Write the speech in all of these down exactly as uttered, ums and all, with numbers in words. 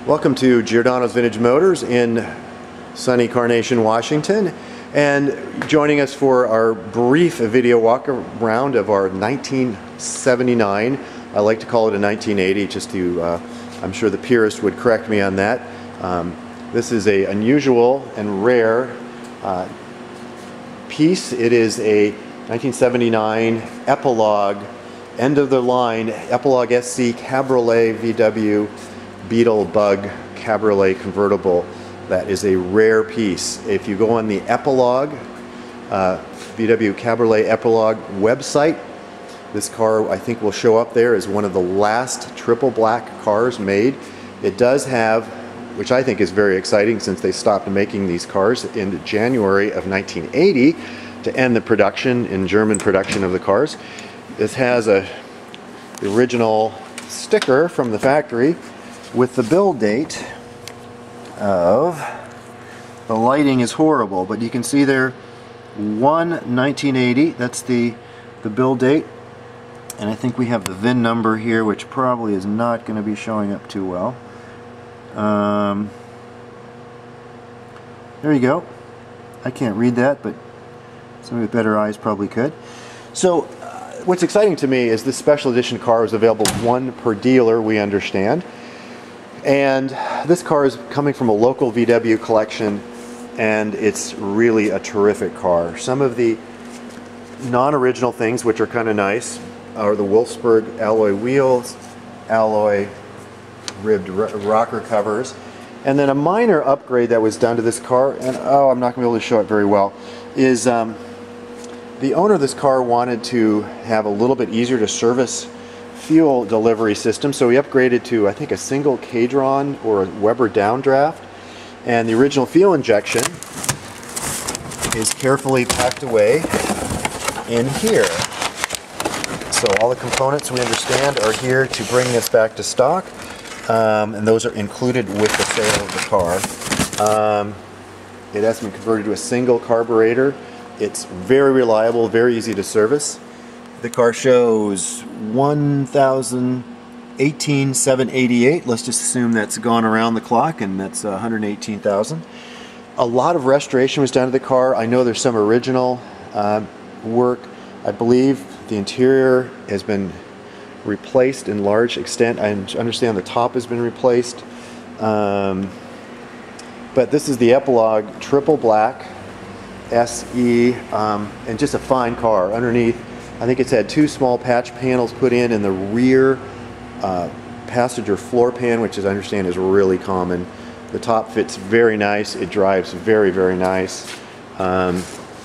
Welcome to Giordano's Vintage Motors in sunny Carnation, Washington, and joining us for our brief video walk around of our nineteen seventy-nine, I like to call it a nineteen eighty, just to, uh, I'm sure the purist would correct me on that. Um, this is a unusual and rare uh, piece. It is a nineteen seventy-nine Epilogue, end of the line Epilogue S E Cabriolet V W Beetle Bug Cabriolet convertible. That is a rare piece. If you go on the Epilogue, uh, V W Cabriolet Epilogue website, this car I think will show up there as one of the last triple black cars made. It does have, which I think is very exciting since they stopped making these cars in January of nineteen eighty to end the production in German production of the cars. This has a the original sticker from the factory with the build date of, the lighting is horrible, but you can see there one nineteen eighty, that's the the build date, and I think we have the V I N number here, which probably is not going to be showing up too well. Um, there you go. I can't read that, but somebody with better eyes probably could. So uh, what's exciting to me is this special edition car is available one per dealer, we understand. And this car is coming from a local V W collection, and it's really a terrific car. Some of the non-original things, which are kind of nice, are the Wolfsburg alloy wheels, alloy ribbed rocker covers, and then a minor upgrade that was done to this car, and oh, I'm not going to be able to show it very well, is um, the owner of this car wanted to have a little bit easier to service fuel delivery system, so he upgraded to, I think, a single Cadron or a Weber downdraft, and the original fuel injection is carefully packed away in here. So all the components, we understand, are here to bring this back to stock, um, and those are included with the sale of the car. Um, it has been converted to a single carburetor. It's very reliable, very easy to service. The car shows one thousand eighteen seven eighty-eight. Let's just assume that's gone around the clock, and that's one hundred eighteen thousand. A lot of restoration was done to the car. I know there's some original uh, work. I believe the interior has been replaced in large extent. I understand the top has been replaced. Um, but this is the Epilogue Triple Black S E, um, and just a fine car. Underneath, I think it's had two small patch panels put in in the rear uh, passenger floor pan, which, as I understand, is really common. The top fits very nice. It drives very, very nice. Um,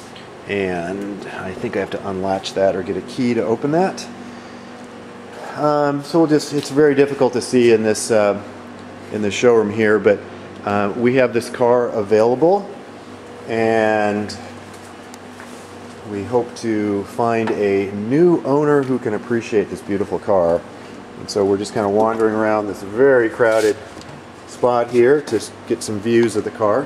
and I think I have to unlatch that or get a key to open that. Um, so we'll just, it's very difficult to see in this, uh, in the showroom here, but uh, we have this car available, and we hope to find a new owner who can appreciate this beautiful car. And so we're just kind of wandering around this very crowded spot here to get some views of the car.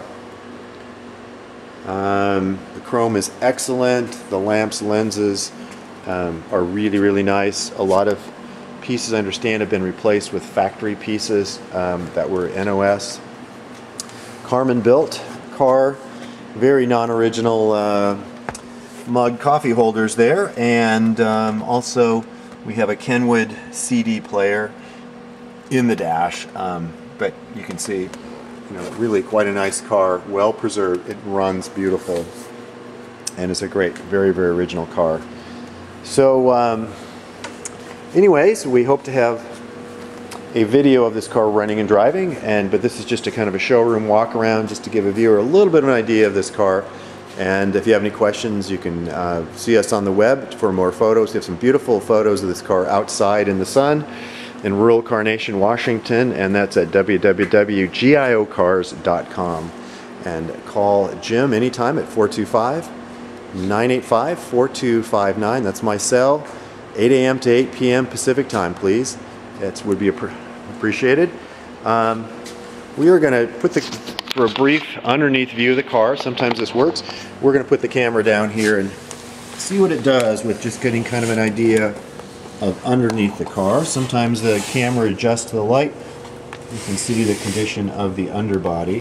Um, the chrome is excellent. The lamps, lenses um, are really, really nice. A lot of pieces, I understand, have been replaced with factory pieces um, that were N O S. Karman built car, very non-original uh, mug coffee holders there, and um, also we have a Kenwood C D player in the dash, um, but you can see, you know, really quite a nice car, well preserved. It runs beautiful, and it's a great, very, very original car. So um, anyways, we hope to have a video of this car running and driving, and but this is just a kind of a showroom walk around, just to give a viewer a little bit of an idea of this car. And if you have any questions, you can uh, see us on the web for more photos. We have some beautiful photos of this car outside in the sun in rural Carnation, Washington, and that's at w w w dot gio cars dot com. And call Jim anytime at four two five, nine eight five, four two five nine. That's my cell, eight A M to eight P M Pacific time, please. It would be appreciated. Um, we are going to put the, for a brief underneath view of the car, sometimes this works, we're going to put the camera down here and see what it does with just getting kind of an idea of underneath the car. Sometimes the camera adjusts to the light, You can see the condition of the underbody.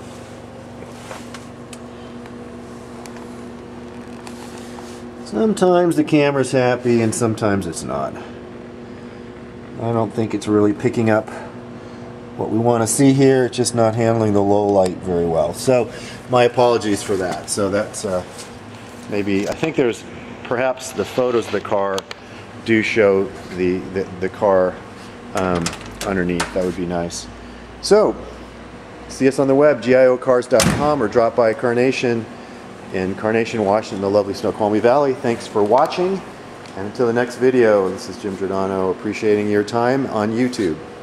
Sometimes the camera's happy and sometimes it's not. I don't think it's really picking up what we want to see here. It's just not handling the low light very well. So my apologies for that. So that's uh, maybe, I think there's perhaps the photos of the car do show the, the, the car um, underneath. That would be nice. So see us on the web, G I O cars dot com, or drop by Carnation in Carnation, Washington, the lovely Snoqualmie Valley. Thanks for watching, and until the next video, this is Jim Giordano, appreciating your time on YouTube.